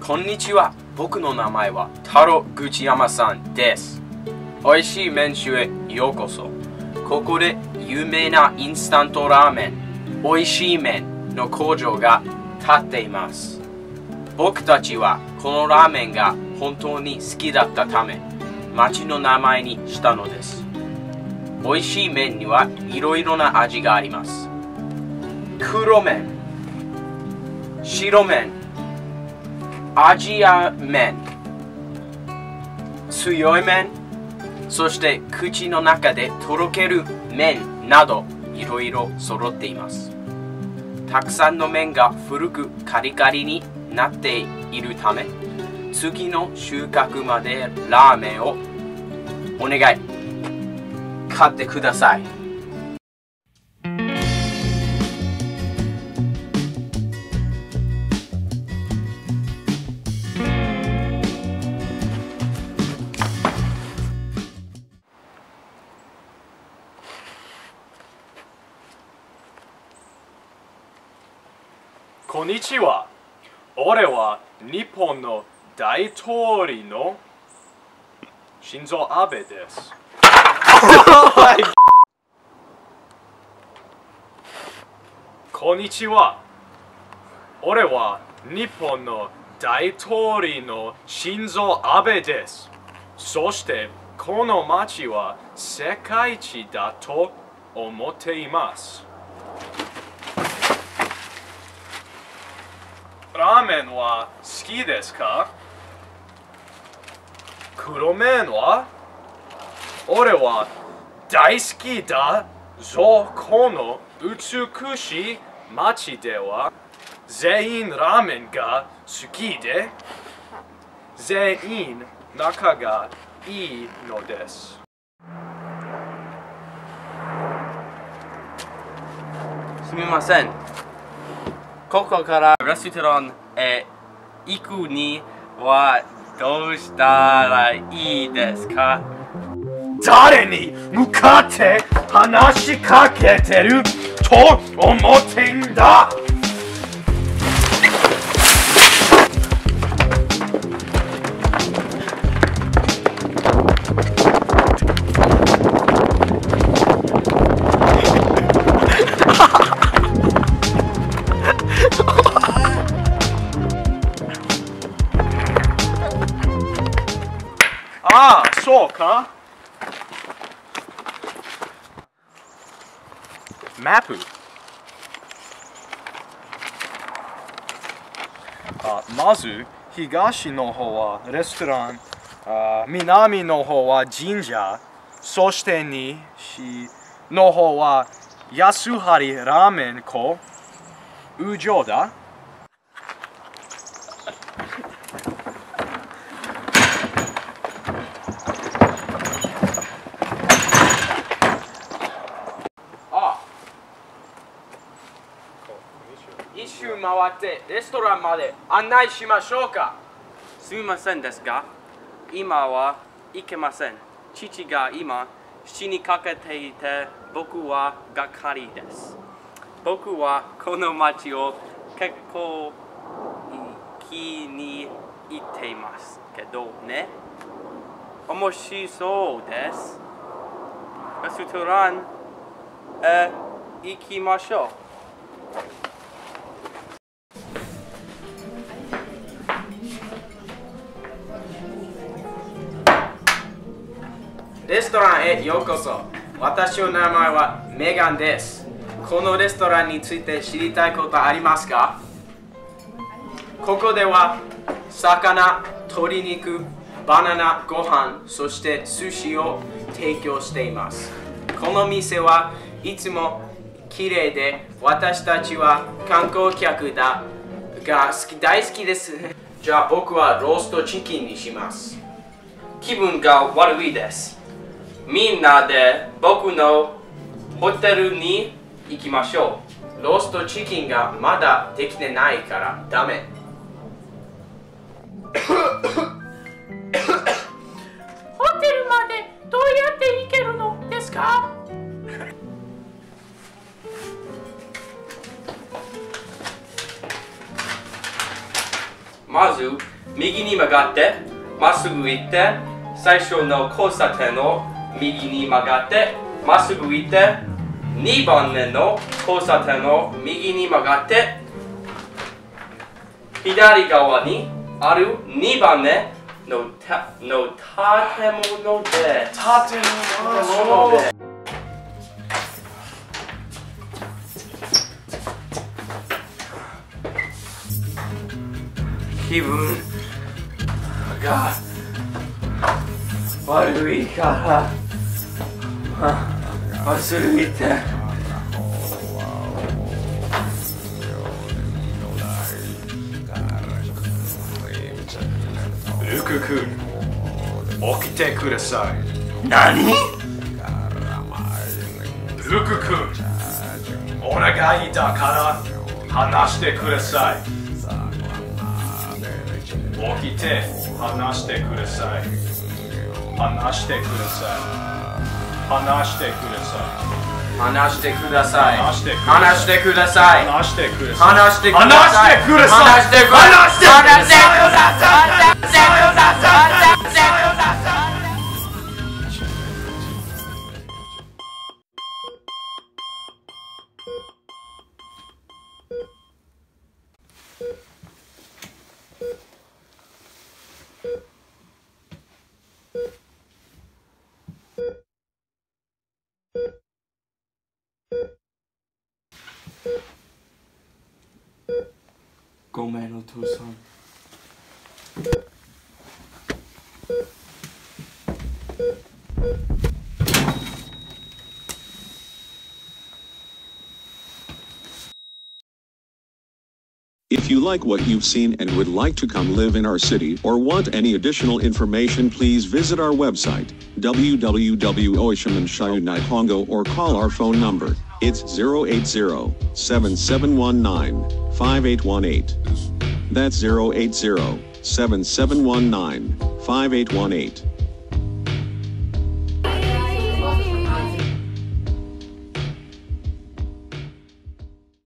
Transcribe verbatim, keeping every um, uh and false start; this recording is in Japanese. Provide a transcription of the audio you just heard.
こんにちは。僕の名前は太郎口山さんです。おいしい麺種へようこそ。ここで有名なインスタントラーメン、おいしい麺の工場が建っています。僕たちはこのラーメンが本当に好きだったため、町の名前にしたのです。おいしい麺にはいろいろな味があります。黒麺、白麺、アジア麺、強い麺、そして口の中でとろける麺などいろいろ揃っています。たくさんの麺が古くカリカリになっているため、次の収穫までラーメンをお願い買ってください。 こんにちは。俺は日本の大統領の新庄安倍です。こんにちは。俺は日本の大統領の新庄安倍です。そしてこの町は世界一だと思っています。ラーメンは好きですか？黒麺は？俺は大好きだぞ。この美しい町では全員ラーメンが好きで、全員仲がいいのです。 すみません。ここからレストランへ行くにはどうしたらいいですか？ 誰に向かって話しかけてると思ってんだ？ああ、そうか。マップ。あ、まず、東の方はレストラン、あ、南の方は神社、そして西の方は安原ラーメン粉、宇城だ。 一周回ってレストランまで案内しましょうか。すみませんですが、今は行けません。父が今死にかけていて、僕はがかりです。僕はこの町を結構気に入っていますけどね。面白そうです。レストランへ行きましょう。レストランへようこそ。私の名前はメガンです。このレストランについて知りたいことありますか？ここでは魚、鶏肉、バナナ、ご飯、そして寿司を提供しています。この店はいつもきれいで、私たちは観光客だが好き大好きです。じゃあ僕はローストチキンにします。気分が悪いです。みんなで僕のホテルに行きましょう。ローストチキンがまだできてないからダメ。ホテルまでどうやって行けるのですか？ まず右に曲がってまっすぐ行って、最初の交差点の右に曲がってまっすぐ行って、にばんめの交差点の右に曲がって左側にあるにばんめのたの建物で建物で気分が悪いから忘れて。 ルク君、起きてください。 何？ ルク君、お願いだから話してください。起きて話してください。話してください。話してください。 話してください。 話してください。 話してください。 話してください。 話してください。 話してください。 話してください。 話してください。 ごめんお父さん。 If you like what you've seen and would like to come live in our city or want any additional information, please visit our website w w w dot oishimanshayu Nihongo or call our phone number. It's zero eight zero, seven seven one nine, five eight one eight. That's zero eight zero, seven seven one nine, five eight one eight.